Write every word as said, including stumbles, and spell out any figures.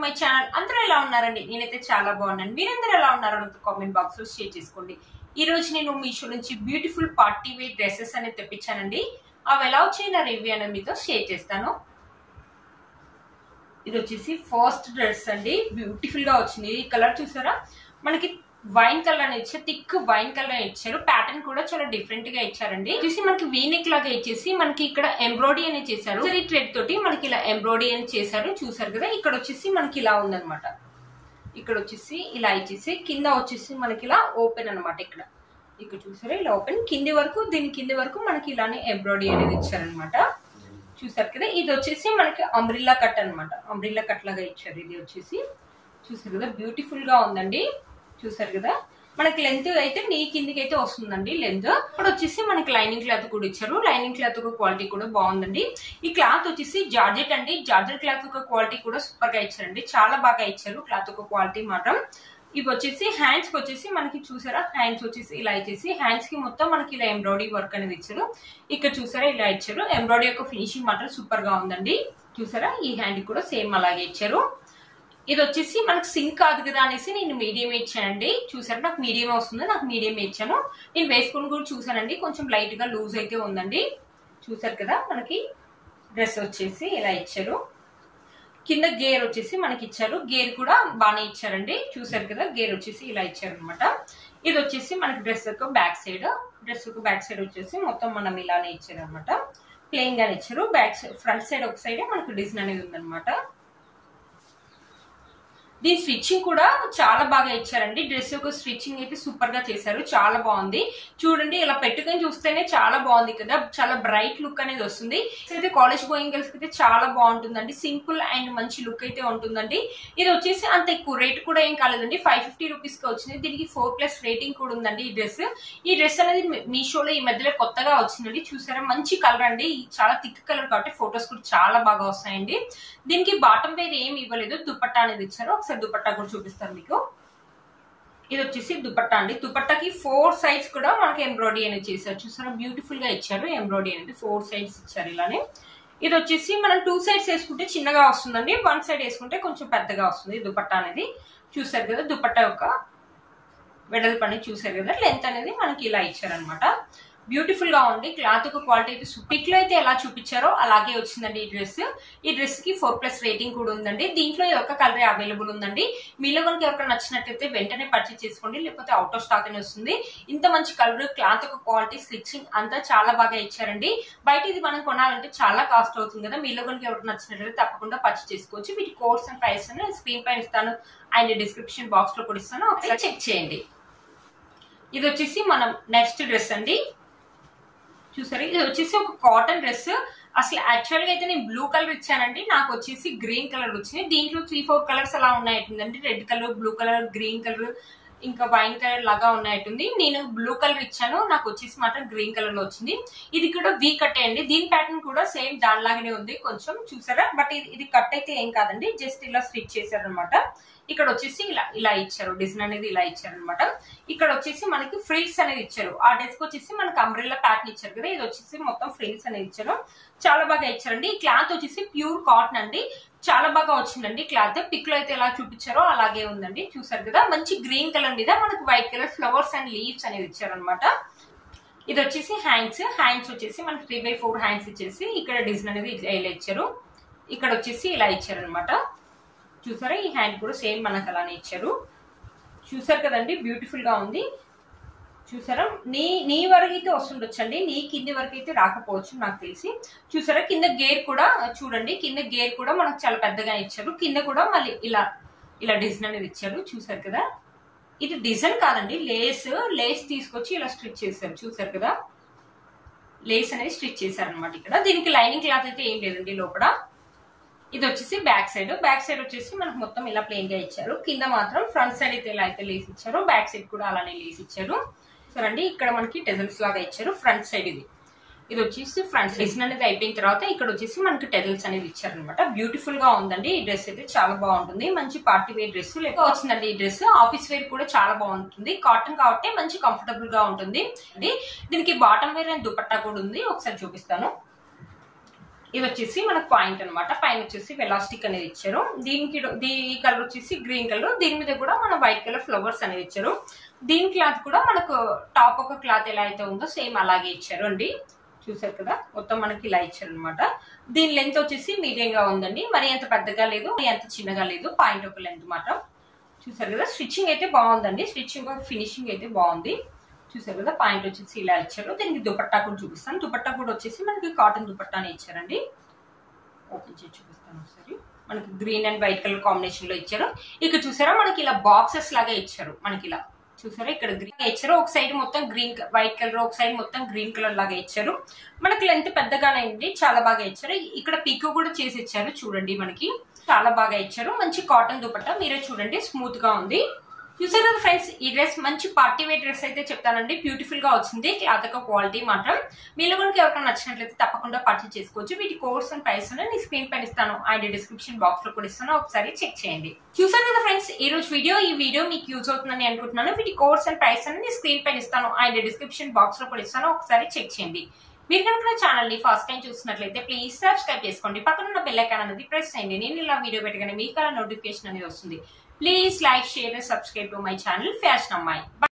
My channel. అందరూ ఎలా ఉన్నారండి? నేనైతే చాలా బాగున్నాను. మీరందరూ ఎలా ఉన్నారో కామెంట్ బాక్స్ లో షేర్ చేసుకోండి. ఈ రోజు నేను మీషో నుంచి బ్యూటిఫుల్ పార్టీ వేర్ డ్రెస్సెస్ అనేది తెప్పించానండి. అవి ఎలా వచ్చాయి నా రివ్యూ అనేది మీతో షేర్ చేస్తాను. ఇది వచ్చేసి ఫస్ట్ డ్రెస్ అండి. బ్యూటిఫుల్ గా వచ్చింది. ఈ కలర్ చూసారా, మనకి వైన్ కలర్ అని ఇచ్చారు, థిక్ వైన్ కలర్ ఇచ్చారు. ప్యాటర్న్ కూడా చాలా డిఫరెంట్ గా ఇచ్చారండి. చూసి మనకి వీనెక్ లాగా ఇచ్చేసి మనకి ఇక్కడ ఎంబ్రాయిడరీ అని చేశారు. ఈ థ్రెడ్ తోటి మనకి ఇలా ఎంబ్రాయిడరీ అని చేశారు. చూసారు కదా, ఇక్కడ వచ్చేసి మనకి ఇలా ఉందన్నమాట. ఇక్కడ వచ్చేసి ఇలా ఇచ్చేసి కింద వచ్చేసి మనకి ఇలా ఓపెన్ అనమాట. ఇక్కడ ఇక్కడ చూసారా, ఇలా ఓపెన్ కింది వరకు, దీని కింది వరకు మనకి ఇలానే ఎంబ్రాయిడరీ అనేది ఇచ్చారనమాట. చూసారు కదా, ఇది వచ్చేసి మనకి అంబ్రిల్లా కట్ అనమాట. అంబ్రిల్లా కట్ లాగా ఇచ్చారు. ఇది వచ్చేసి చూసారు కదా, బ్యూటిఫుల్ గా ఉందండి. చూసారు కదా, మనకి లెంత్ అయితే నీ కిందికి అయితే వస్తుందండి లెంత్. ఇక్కడ వచ్చేసి మనకి లైనింగ్ క్లాత్ కూడా ఇచ్చారు. లైనింగ్ క్లాత్ క్వాలిటీ కూడా బాగుందండి. ఈ క్లాత్ వచ్చేసి జార్జెట్ అండి. జార్జెట్ క్లాత్ క్వాలిటీ కూడా సూపర్ గా ఇచ్చారండి. చాలా బాగా ఇచ్చారు క్లాత్ క్వాలిటీ మాత్రం. ఇవి వచ్చేసి హ్యాండ్స్ కి వచ్చేసి మనకి చూసారా, హ్యాండ్స్ వచ్చేసి ఇలా ఇచ్చేసి హ్యాండ్స్ కి మొత్తం మనకి ఇలా ఎంబ్రాయిడరీ వర్క్ అనేది ఇచ్చారు. ఇక్కడ చూసారా ఇలా ఇచ్చారు. ఎంబ్రాయిడరీ యొక్క ఫినిషింగ్ మాత్రం సూపర్ గా ఉందండి. చూసారా, ఈ హ్యాండ్ కూడా సేమ్ అలాగే ఇచ్చారు. ఇది వచ్చేసి మనకు సింక్ కాదు కదా అనేసి నేను మీడియం ఇచ్చానండి. చూసారా, నాకు మీడియం వస్తుంది, నాకు మీడియం ఇచ్చాను. నేను వేసుకుని కూడా చూసానండి, కొంచెం లైట్ గా లూజ్ అయితే ఉందండి. చూసారు కదా, మనకి డ్రెస్ వచ్చేసి ఇలా ఇచ్చారు. కింద గేర్ వచ్చేసి మనకి ఇచ్చారు. గేర్ కూడా బాగానే ఇచ్చారండి. చూసారు కదా, గేర్ వచ్చేసి ఇలా ఇచ్చారు అనమాట. ఇది వచ్చేసి మనకి డ్రెస్ యొక్క బ్యాక్ సైడ్. డ్రెస్ యొక్క బ్యాక్ సైడ్ వచ్చేసి మొత్తం మనం ఇలానే ఇచ్చారు అనమాట. ప్లెయిన్ గానే ఇచ్చారు. బ్యాక్ సైడ్ ఫ్రంట్ సైడ్ ఒక సైడ్ మనకు డిజైన్ అనేది ఉందన్నమాట. దీని స్టిచ్చింగ్ కూడా చాలా బాగా ఇచ్చారండి. డ్రెస్ యొక్క స్టిచ్చింగ్ అయితే సూపర్ గా చేశారు. చాలా బాగుంది. చూడండి, ఇలా పెట్టుకొని చూస్తేనే చాలా బాగుంది కదా, చాలా బ్రైట్ లుక్ అనేది వస్తుంది. అయితే కాలేజ్ గోయింగ్ గర్ల్స్ కి అయితే చాలా బాగుంటుందండి. సింపుల్ అండ్ మంచి లుక్ అయితే ఉంటుందండి. ఇది వచ్చేసి అంత ఎక్కువ రేట్ కూడా ఏం కాలేదండి. ఫైవ్ ఫిఫ్టీ రూపీస్ కి వచ్చింది. దీనికి ఫోర్ ప్లస్ రేటింగ్ కూడా ఉందండి. ఈ డ్రెస్ ఈ డ్రెస్ అనేది మీషోలో ఈ మధ్యలో కొత్తగా వచ్చిందండి. చూసారా, మంచి కలర్ అండి. చాలా థిక్ కలర్ కాబట్టి ఫొటోస్ కూడా చాలా బాగా వస్తాయండి. దీనికి బాటమ్ వేర్ ఏమి ఇవ్వలేదు, దుపట్టా అనేది ఇచ్చారు. ఒకసారి దుపట్టా కూడా చూపిస్తాను మీకు. ఇది వచ్చేసి దుపట్టా అండి. దుపట్టాకి ఫోర్ సైడ్స్ కూడా మనకి ఎంబ్రాయిడరీ అనేది చేశారు. చూసారా, బ్యూటిఫుల్ గా ఇచ్చారు. ఎంబ్రాయిడరీ అనేది ఫోర్ సైడ్స్ ఇచ్చారు ఇలానే. ఇది వచ్చేసి మనం టూ సైడ్స్ వేసుకుంటే చిన్నగా వస్తుందండి, వన్ సైడ్ వేసుకుంటే కొంచెం పెద్దగా వస్తుంది దుపట్టా అనేది. చూసారు కదా, దుపట్టా యొక్క వెడల్పు అనేది చూసారు కదా, లెంత్ అనేది మనకి ఇలా ఇచ్చారనమాట. బ్యూటిఫుల్ గా ఉంది. క్లాత్ యొక్క క్వాలిటీ అయితే పిక్ లో అయితే ఎలా చూపించారో అలాగే వచ్చిందండి ఈ డ్రెస్. ఈ డ్రెస్ కి ఫోర్ ప్లస్ రేటింగ్ కూడా ఉందండి. దీంట్లో ఒక కలర్ అవైలబుల్ ఉందండి. మీలో కనుక ఎవరికైనా నచ్చినట్లయితే వెంటనే పర్చేస్ చేసుకోండి, లేకపోతే అవుట్ ఆఫ్ స్టాక్ అని వస్తుంది. ఇంత మంచి కలర్, క్లాత్ యొక్క క్వాలిటీ, స్టిచ్చింగ్ అంతా చాలా బాగా ఇచ్చారండి. బయట ఇది మనం కొనాలంటే చాలా కాస్ట్ అవుతుంది కదా. మీలో కనుక ఎవరికి నచ్చినట్లయితే తప్పకుండా పర్చేస్ చేసుకోవచ్చు. వీటి కోర్స్ అండ్ ప్రైస్ అని స్క్రీన్ పైన ఇస్తాను అండ్ డిస్క్రిప్షన్ బాక్స్ లో కూడా ఇస్తాను, ఒకసారి చెక్ చేయండి. ఇది వచ్చేసి మనం నెక్స్ట్ డ్రెస్ అండి. చూసారు, ఇది వచ్చేసి ఒక కాటన్ డ్రెస్. అసలు యాక్చువల్ గా అయితే నేను బ్లూ కలర్ ఇచ్చానండి, నాకు వచ్చేసి గ్రీన్ కలర్ వచ్చింది. దీంట్లో త్రీ ఫోర్ కలర్స్ అలా ఉన్నాయండి. Red colour, blue colour, green colour, ఇంకా వైన్ కలర్ లాగా ఉన్నట్టుంది. నేను బ్లూ కలర్ ఇచ్చాను, నాకు వచ్చేసి మాత్రం గ్రీన్ కలర్ లో వచ్చింది. ఇది కూడా వీ కట్ అండి. దీని ప్యాటర్న్ కూడా సేమ్ దానిలాగానే ఉంది కొంచెం. చూసారా, బట్ ఇది కట్ అయితే ఏం కాదండి, జస్ట్ ఇలా స్టిచ్ చేశారు అనమాట. ఇక్కడ వచ్చేసి ఇలా ఇలా ఇచ్చారు, డిజైన్ అనేది ఇలా ఇచ్చారు అనమాట. ఇక్కడ వచ్చేసి మనకి ఫ్రిల్స్ అనేది ఇచ్చారు. ఆ డ్రెస్ కి వచ్చేసి మనకి అంబ్రెల్లా ప్యాటర్న్ ఇచ్చారు కదా, ఇది వచ్చేసి మొత్తం ఫ్రిల్స్ అనేది ఇచ్చారు. చాలా బాగా ఇచ్చారండి. ఈ క్లాత్ వచ్చేసి ప్యూర్ కాటన్ అండి. చాలా బాగా వచ్చిందండి క్లాత్. పిక్ లో అయితే ఎలా చూపించారో అలాగే ఉందండి. చూసారు కదా, మంచి గ్రీన్ కలర్ మీద మనకి white colour flowers and leaves అనేది ఇచ్చారు అనమాట. ఇది వచ్చేసి హ్యాండ్స్. హ్యాండ్స్ వచ్చేసి మనకి త్రీ బై ఫోర్ హ్యాండ్స్ ఇచ్చేసి ఇక్కడ డిజైన్ అనేది ఇలా ఇచ్చారు. ఇక్కడ వచ్చేసి ఇలా ఇచ్చారు అనమాట. చూసారా, ఈ హ్యాండ్ కూడా సేమ్ మనకు అలానే ఇచ్చారు. చూసారు కదండి, బ్యూటిఫుల్ గా ఉంది. చూసారా, నీ నీ వరకు అయితే వస్తుండొచ్చండి, నీ కింది వరకు అయితే రాకపోవచ్చు నాకు తెలిసి. చూసారా, కింద గేర్ కూడా చూడండి, కింద గేర్ కూడా మనకు చాలా పెద్దగా ఇచ్చారు. కింద కూడా మళ్ళీ ఇలా ఇలా డిజైన్ అనేది ఇచ్చారు. చూసారు కదా, ఇది డిజైన్ కాదండి, లేస్ లేస్ తీసుకొచ్చి ఇలా స్టిచ్ చేశారు. చూసారు కదా, లేస్ అనేది స్టిచ్ చేశారు అనమాట. ఇక్కడ దీనికి లైనింగ్ క్లాత్ అయితే ఏం లేదండి లోపల. ఇది వచ్చేసి బ్యాక్ సైడ్. బ్యాక్ సైడ్ వచ్చేసి మనకు మొత్తం ఇలా ప్లెయిన్ గా ఇచ్చారు. కింద మాత్రం ఫ్రంట్ సైడ్ అయితే ఇలా అయితే లేస్ ఇచ్చారు, బ్యాక్ సైడ్ కూడా అలానే లేస్ ఇచ్చారు. సరే, ఇక్కడ మనకి టెజల్స్ లాగా ఇచ్చారు. ఫ్రంట్ సైడ్ ఇది ఇది వచ్చేసి ఫ్రంట్ డిజైన్ అనేది అయిపోయిన తర్వాత ఇక్కడ వచ్చేసి మనకి టెజల్స్ అనేది ఇచ్చారు అనమాట. బ్యూటిఫుల్ గా ఉందండి. ఈ డ్రెస్ అయితే చాలా బాగుంటుంది. మంచి పార్టీ వేర్ డ్రెస్ లేక వచ్చిందండి ఈ డ్రెస్. ఆఫీస్ వేర్ కూడా చాలా బాగుంటుంది. కాటన్ కాబట్టి మంచి కంఫర్టబుల్ గా ఉంటుంది. దీనికి బాటమ్ వేర్ అండ్ దుపట్టా కూడా ఉంది, ఒకసారి చూపిస్తాను. ఇది వచ్చేసి మనకు పాయింట్ అనమాట. పైన వచ్చేసి వెలాస్టిక్ అనేది ఇచ్చారు. దీనికి ఈ కలర్ వచ్చేసి గ్రీన్ కలర్, దీని మీద కూడా మన వైట్ కలర్ ఫ్లవర్స్ అనేది ఇచ్చారు. దీని క్లాత్ కూడా మనకు టాప్ ఒక క్లాత్ ఎలా అయితే ఉందో సేమ్ అలాగే ఇచ్చారు అండి. చూసారు కదా, మొత్తం మనకి ఇలా ఇచ్చారు అనమాట. దీని లెంత్ వచ్చేసి మీడియం గా ఉందండి, మరి ఎంత పెద్దగా లేదు, మరి ఎంత చిన్నగా లేదు. పాయింట్ ఒక లెంత్ మాత్రం. చూసారు కదా, స్టిచ్చింగ్ అయితే బాగుందండి, స్టిచ్చింగ్ ఫినిషింగ్ అయితే బాగుంది. చూసారు కదా, పాయింట్ వచ్చేసి ఇలా ఇచ్చారు. దీనికి దుపట్టా కూడా చూపిస్తాను. దుపట్టా కూడా వచ్చేసి మనకి కాటన్ దుపట్టానే ఇచ్చారండి. ఓపెన్ చేసి చూపిస్తాను ఒకసారి. మనకి green and white colour combination లో ఇచ్చారు. ఇక్కడ చూసారా మనకి ఇలా బాక్సెస్ లాగా ఇచ్చారు. మనకి ఇలా చూసారా ఇక్కడ గ్రీన్ ఇచ్చారు, ఒక సైడ్ మొత్తం గ్రీన్ వైట్ కలర్, ఒక సైడ్ మొత్తం గ్రీన్ కలర్ లాగా ఇచ్చారు. మనకి లెంత్ పెద్దగానే ఉంది, చాలా బాగా ఇచ్చారు. ఇక్కడ పీకో కూడా చేసి ఇచ్చారు చూడండి, మనకి చాలా బాగా ఇచ్చారు. మంచి కాటన్ దుపట్టా, మీరే చూడండి స్మూత్ గా ఉంది. చూసారు కదా ఫ్రెండ్స్, ఈ డ్రెస్ మంచి పార్టీ వేర్ డ్రెస్ అయితే చెప్తానండి. బ్యూటిఫుల్ గా వచ్చింది, క్లాత్ యొక్క క్వాలిటీ మాత్రం. మీలో కనుక ఎవరికైనా నచ్చినట్లయితే తప్పకుండా పర్చేస్ చేసుకోవచ్చు. వీటి కోర్స్ అండ్ ప్రైస్ నేను స్క్రీన్ పైన ఇస్తాను అండ్ డిస్క్రిప్షన్ బాక్స్ లో కూడా ఇస్తాను, ఒకసారి చెక్ చేయండి. చూసారు కదా ఫ్రెండ్స్, ఈ రోజు వీడియో ఈ వీడియో మీకు యూజ్ అవుతుందని అనుకుంటున్నాను. వీటి కోర్స్ అండ్ ప్రైస్ అనేది స్క్రీన్ పైన ఇస్తాను అండ్ డిస్క్రిప్షన్ బాక్స్ లో కూడా ఇస్తాను, ఒకసారి చెక్ చేయండి. మీరు కనుక నా ఛానల్ ని ఫస్ట్ టైం చూసినట్లయితే ప్లీజ్ సబ్స్క్రైబ్ చేసుకోండి. పక్కన ఉన్న బెల్ ఐకాన్ అనేది ప్రెస్ చేయండి. నేను ఇలా వీడియో పెట్టగానే మీకు అలా నోటిఫికేషన్ అనేది వస్తుంది. Please like, share and subscribe to my channel Fashion Amai.